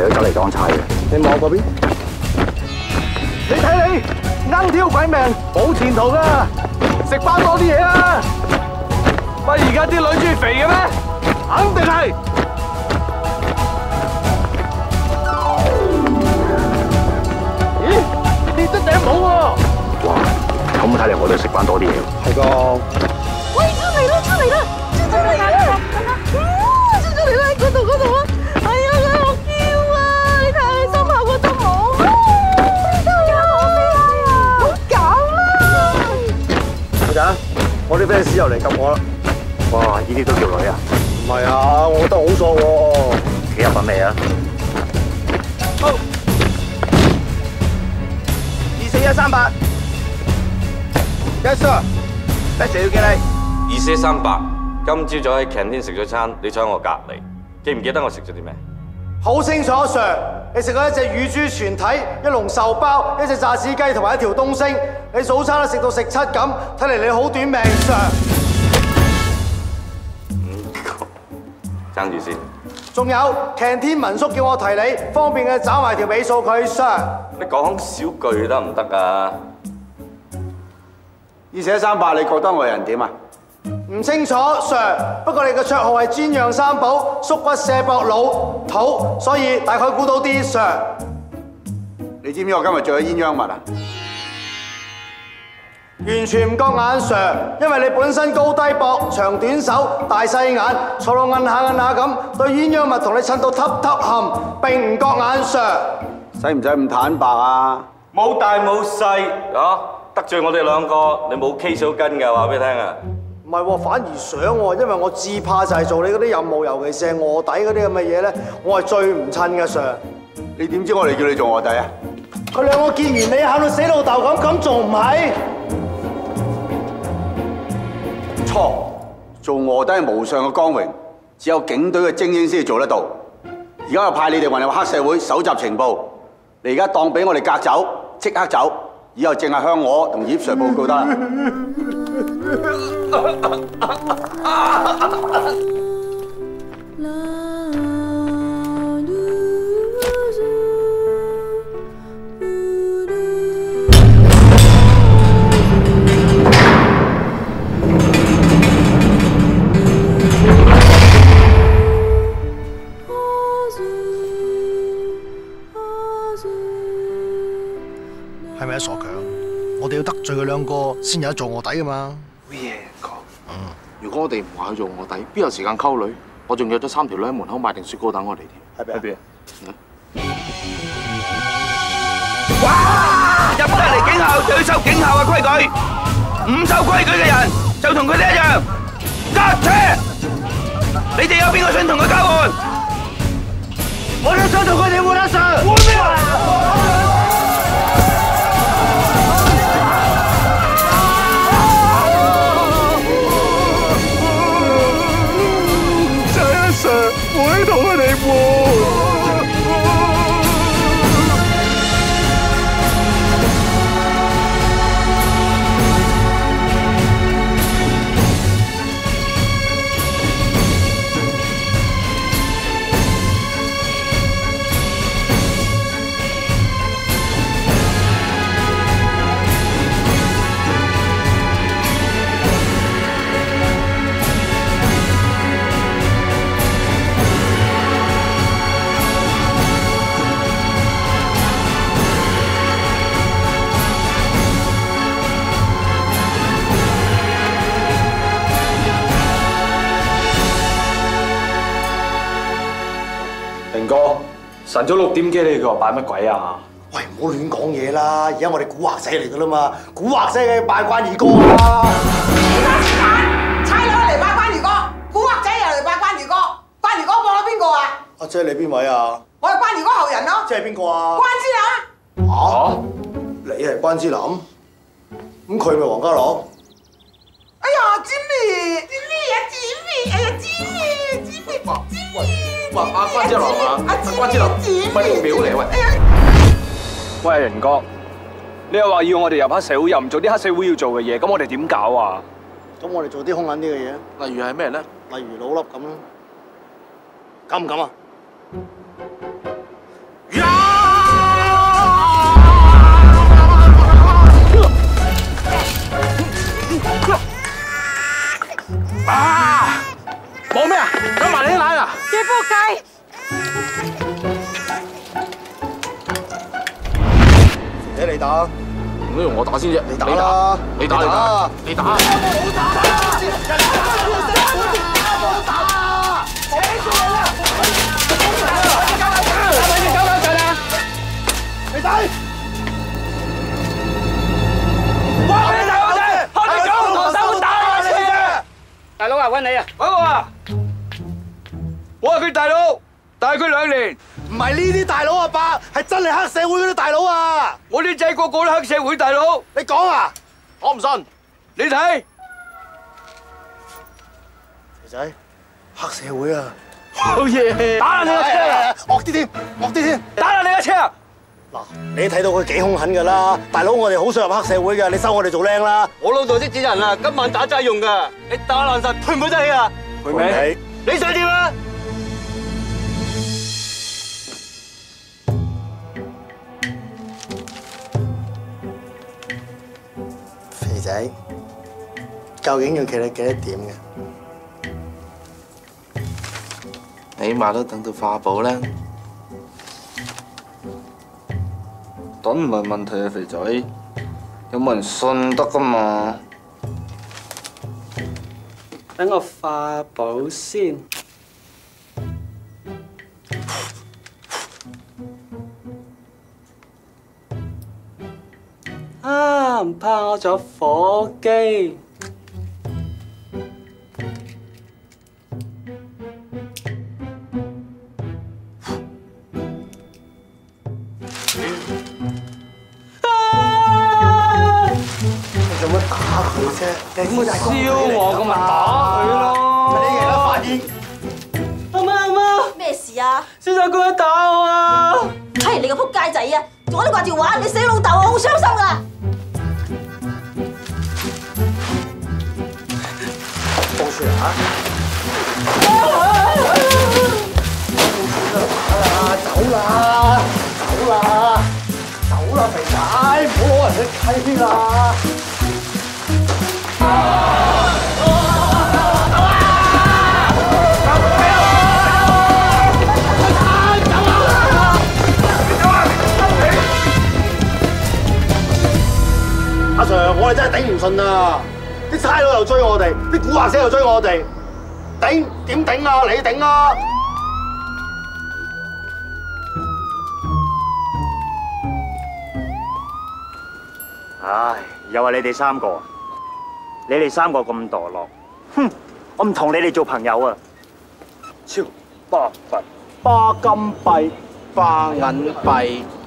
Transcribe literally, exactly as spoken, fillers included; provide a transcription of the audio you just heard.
走嚟當差嘅。你望嗰邊，你睇你硬挑鬼命，冇前途噶，食翻多啲嘢啦！乜而家啲女中意肥嘅咩？肯定係。咦？跌得頂帽喎！哇！咁睇嚟我都食翻多啲嘢。係㗎。喂，出嚟啦！出嚟啦！出嚟啦！嗯，出咗嚟啦！喺嗰度嗰度啊！哎呀，佢好嬌啊！你睇下佢心口嗰度冇。唔好搞啦！老仔，我啲 fans 又嚟及我啦！哇，呢啲都叫女啊？唔係啊，我覺得好索喎。幾有品味啊！好，二四一三八。Yes sir， 多謝要見你。 二四三八，今朝早喺 canteen 食咗餐，你坐喺我隔離，記唔記得我食咗啲咩？ 好清楚 ，Sir， 你食咗一隻乳豬全體、一籠壽包、一隻炸子雞同埋一條東星。你早餐都食到食七咁，睇嚟你好短命 ，Sir。 五個，爭住先。 仲有 canteen 民宿叫我提你，方便嘅找埋條尾數佢 ，Sir。 你講少句得唔得啊？ 二四一三八，你覺得我人點啊？ 唔清楚 ，Sir。不過你嘅綽號係煎釀三寶、縮骨卸膊老土，所以大概估到啲 ，Sir。 你知唔知我今日着咗鴛鴦襪啊？ 完全唔覺眼 Sir， 因為你本身高低膊、長短手、大細眼，坐到摁下摁下咁，對鴛鴦襪同你襯到揼揼冚，並唔覺眼 Sir。 使唔使咁坦白啊？ 冇大冇細啊！得罪我哋兩個，你冇 case 到跟㗎，話俾你聽啊！ 唔係喎，反而想喎，因為我至怕就係做你嗰啲任務，尤其是係臥底嗰啲咁嘅嘢咧，我係最唔襯嘅 Sir。 你點知我哋叫你做臥底啊？ 佢兩個見完你喊到死老豆咁，咁仲唔係？ 錯，做臥底係無上嘅光榮，只有警隊嘅精英先至做得到。而家又派你哋混入黑社會搜集情報，你而家當俾我哋隔走，即刻走，以後淨係向我同葉 Sir 報告得啦。 係咪啊，傻強？我哋要得罪佢兩個先有得做臥底噶嘛？ 好嘢講。嗯。如果我哋唔話去做臥底，邊有時間溝女？我仲約咗三條女喺門口買定雪糕等我哋添。 喺邊？ 哇！入得嚟警校就要守警校嘅規矩，唔守規矩嘅人就同佢哋一樣揸車。你哋有邊個想同佢交換？我都想同佢哋換一上。換咩啊？我喺度啊，你喎！ 晨早六點幾，你叫我拜乜鬼啊？ 喂，唔好亂講嘢啦！而家我哋古惑仔嚟噶啦嘛，古惑仔嘅拜關二哥啊！ 差佬嚟拜關二哥，古惑仔又嚟拜關二哥，關二哥幫咗邊個啊？ 阿姐你邊位啊？ 我係關二哥後人咯。 即係邊個啊？ 關之琳。 嚇？你係關之琳？咁佢咪黃家樂？ 哎呀，Jimmy，Jimmy 啊，Jimmy，哎呀，Jimmy，Jimmy，Jimmy。 喂，阿關之琳啊，阿關之琳，唔係你個表嚟喂！喂，仁哥，你又話要我哋入黑社會，又唔做啲黑社會要做嘅嘢，咁我哋點搞啊？ 咁我哋做啲兇狠啲嘅嘢， 例如係咩咧？ 例如老笠咁咯，敢唔敢啊？ 打。 唔都用我打先啫。 你打啦！ 你打你打你打。 冇打！冇打！扯住你啦！你搞搞震啊！你仔！ 哇！你大我仔，開隻狗同手打我先！ 大佬啊，揾你啊！ 揾我啊！我係佢大佬，大佢兩年。 唔係呢啲大佬啊，伯，係真係黑社會嗰啲大佬啊！ 我啲仔個個都黑社會大佬。 你講啊！ 我唔信。 你睇， 肥仔，黑社會啊！ 好嘢！打爛你個車啊！ 惡啲添，惡啲添！ 打爛你個車啊！ 嗱，你睇到佢幾兇狠㗎啦！大佬，我哋好想入黑社會㗎，你收我哋做僆啦！ 我老豆識指人啊，今晚打齋用㗎，你打爛實賠唔賠得起啊？ 賠未？ 你想點啊？ 肥仔，究竟要企到幾多點嘅？ 起碼都等到化寶啦。 等唔係問題啊，肥仔，有冇人信得㗎嘛？等我化寶先。啊！唔怕我仲有火機。 做乜打佢啫？點會係燒我咁咪打佢咯！ 你而家發現阿媽阿媽，咩事啊？ 小細哥打我啊！ 係你個仆街仔啊！我都掛住玩，你死老豆啊！好傷心啊！ 報雪啊！走啦！走啦！走啦！肥仔，唔好攞人嘅契啦！阿 Sir， 我哋真係頂唔順啊！啲差佬又追我哋，啲古惑仔又追我哋，頂點頂啊？你頂啊！ 唉，又係你哋三個，你哋三個咁墮落，哼！我唔同你哋做朋友啊！超巴閉、巴金幣、 花銀幣。